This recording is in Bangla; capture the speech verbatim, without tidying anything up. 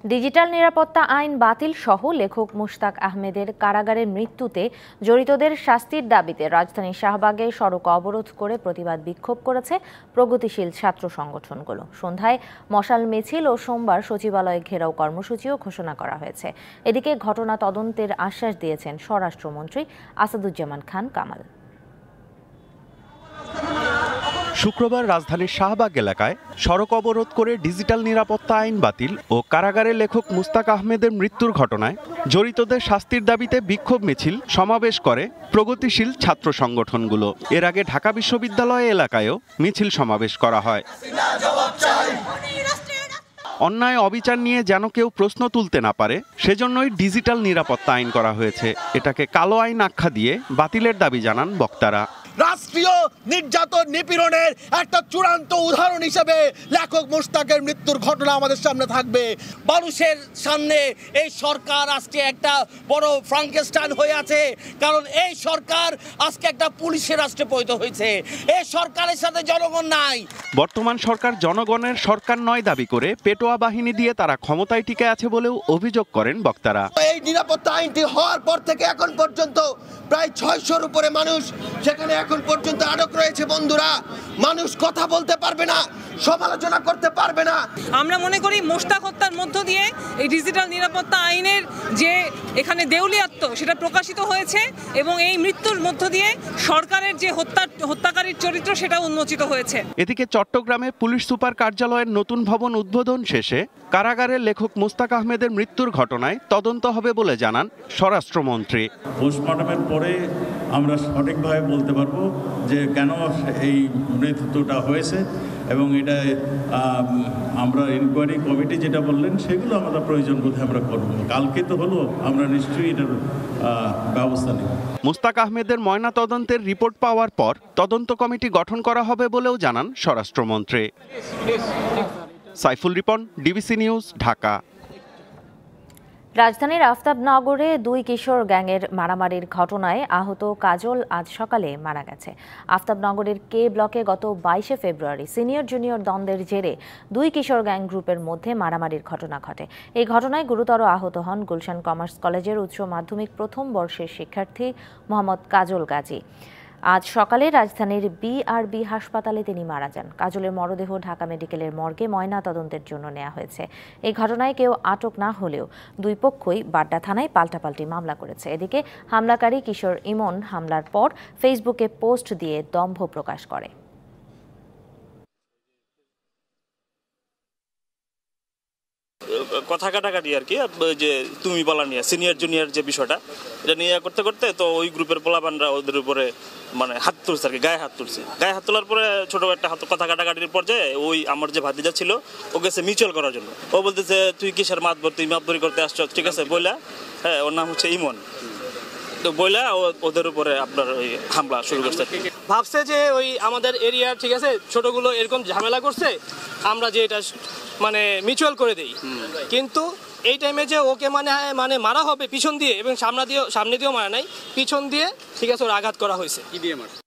ডিজিটাল নিরাপত্তা আইন বাতিল সহ লেখক মুশতাক আহমেদের কারাগারের মৃত্যুতে জড়িতদের শাস্তির দাবিতে রাজধানীর শাহবাগে সড়ক অবরোধ করে প্রতিবাদ বিক্ষোভ করেছে প্রগতিশীল ছাত্র সংগঠনগুলো। সন্ধ্যায় মশাল মিছিল ও সোমবার সচিবালয়ে ঘেরাও কর্মসূচিও ঘোষণা করা হয়েছে। এদিকে ঘটনা তদন্তের আশ্বাস দিয়েছেন স্বরাষ্ট্রমন্ত্রী আসাদুজ্জামান খান কামাল। শুক্রবার রাজধানীর শাহবাগ এলাকায় সড়ক অবরোধ করে ডিজিটাল নিরাপত্তা আইন বাতিল ও কারাগারে লেখক মুশতাক আহমেদের মৃত্যুর ঘটনায় জড়িতদের শাস্তির দাবিতে বিক্ষোভ মিছিল সমাবেশ করে প্রগতিশীল ছাত্র সংগঠনগুলো। এর আগে ঢাকা বিশ্ববিদ্যালয় এলাকায়ও মিছিল সমাবেশ করা হয়। অন্যায় অবিচার নিয়ে যেন কেউ প্রশ্ন তুলতে না পারে সেজন্যই ডিজিটাল নিরাপত্তা আইন করা হয়েছে। এটাকে কালো আইন আখ্যা দিয়ে বাতিলের দাবি জানান বক্তারা। রাষ্ট্রীয় নির্যাতন নিপীড়নের একটা চূড়ান্ত উদাহরণ হিসেবে লেখক মুশতাকের মৃত্যুর ঘটনা আমাদের সামনে থাকবে। মানুষের সামনে এই সরকার আজকে একটা বড় ফ্রাঙ্কেনস্টাইন হয়ে আছে, কারণ এই সরকার আজকে একটা পুলিশের রাষ্ট্রে পরিণত হয়েছে। এই সরকারের সাথে জনগণ নাই। বর্তমান সরকার জনগণের সরকার নয় দাবি করে পেটোয়া বাহিনী দিয়ে তারা ক্ষমতায় টিকে আছে বলেও অভিযোগ করেন বক্তারা। এই নিরাপত্তা আইনটি হওয়ার পর থেকে এখন পর্যন্ত প্রায় ছয়শোর উপরে মানুষ যেখানে এখন পর্যন্ত আটক রয়েছে। বন্ধুরা, মানুষ কথা বলতে পারবে না, সমালোচনা করতে পারবে না। আমরা মনে করি মুশতাক হত্যার মধ্য দিয়ে এই ডিজিটাল নিরাপত্তা আইনের যে এখানে দেউলিয়াত্ব সেটা প্রকাশিত হয়েছে এবং এই মৃত্যুর মধ্য দিয়ে সরকারের যে হত্যা হত্যাকারীর চরিত্র সেটা উন্মোচিত হয়েছে। এদিকে চট্টগ্রামে পুলিশ সুপার কার্যালয়ের নতুন ভবন উদ্বোধন শেষে কারাগারের লেখক মুশতাক আহমেদের মৃত্যুর ঘটনায় তদন্ত হবে বলে জানান স্বরাষ্ট্রমন্ত্রী। পোস্টমর্টমের পরে আমরা সঠিকভাবে বলতে পারবো যে কেন এই মৃত্যুটা হয়েছে এবং এটা আমরা ইনকোয়ারি কমিটি যেটা বললেন সেগুলো আমরা প্রয়োজন বোধে আমরা করব। কালকে তো হলো, আমরা নিশ্চয়ই এটার ব্যবস্থা নেব। মুশতাক আহমেদের ময়না তদন্তের রিপোর্ট পাওয়ার পর তদন্ত কমিটি গঠন করা হবে বলেও জানান স্বরাষ্ট্রমন্ত্রী। Saiful Ripon, DBC news, Dhaka. রাজধানীর আফতাবনগরে দুই কিশোর গ্যাংয়ের মারামারির ঘটনায় আহত কাজল আজ সকালে মারা গেছে। আফতাবনগরের কে ব্লকে গত বাইশে ফেব্রুয়ারি সিনিয়র জুনিয়র দ্বন্দ্বের জেরে দুই কিশোর গ্যাং গ্রুপের মধ্যে মারামারির ঘটনা ঘটে। এই ঘটনায় গুরুতর আহত হন গুলশান কমার্স কলেজের উচ্চ মাধ্যমিক প্রথম বর্ষের শিক্ষার্থী মোহাম্মদ কাজল গাজী। আজ সকালে রাজধানীর বিআরবি হাসপাতালে তিনি মারা যান। কাজলের মরদেহ ঢাকা মেডিকেলের মর্গে ময়না তদন্তের জন্য নেওয়া হয়েছে। এই ঘটনায় কেউ আটক না হলেও দুই পক্ষই বাড্ডা থানায় পাল্টাপাল্টি মামলা করেছে। এদিকে হামলাকারী কিশোর ইমন হামলার পর ফেসবুকে পোস্ট দিয়ে দম্ভ প্রকাশ করে। কথা কাটাকাটি আর কি, যে তুমি বলা নিয়ে সিনিয়র জুনিয়র যে বিষয়টা এটা নিয়ে করতে করতে তো ওই গ্রুপের পোলাপানরা ওদের উপরে মানে হাত তুলছে আর কি, গায়ে হাত তুলছে। গায়ে হাত তোলার পরে ছোট একটা হাত কথা কাটাকাটির পর্যায়ে ওই আমার যে ভাতিজা ছিল ও গেছে মিউচুয়াল করার জন্য। ও বলতেছে তুই কিসের মাতবর, তুই মাতবরি করতে আসছো, ঠিক আছে বইলা। হ্যাঁ, ওর নাম হচ্ছে ইমন। তো বইলা ওদের উপরে আপনার ওই হামলা শুরু করছে। ভাবছে যে ওই আমাদের এরিয়া ঠিক আছে ছোটগুলো এরকম ঝামেলা করছে, আমরা যে এটা মানে মিউচুয়াল করে দেই। কিন্তু এই টাইমে যে ওকে মানে মানে মারা হবে পিছন দিয়ে এবং সামনে দিয়ে সামনে দিয়েও মারা নাই, পিছন দিয়ে ঠিক আছে ওর আঘাত করা হয়েছে। কি দিয়ে মারছে?